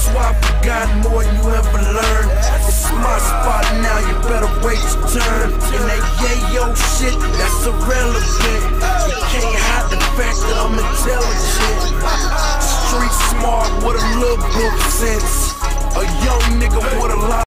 swear I forgot more than you ever learned. It's my spot now, you better wait your turn. And that yayo shit, that's irrelevant. You can't hide the fact that I'm intelligent. Street smart with a little book sense. A young nigga with a lot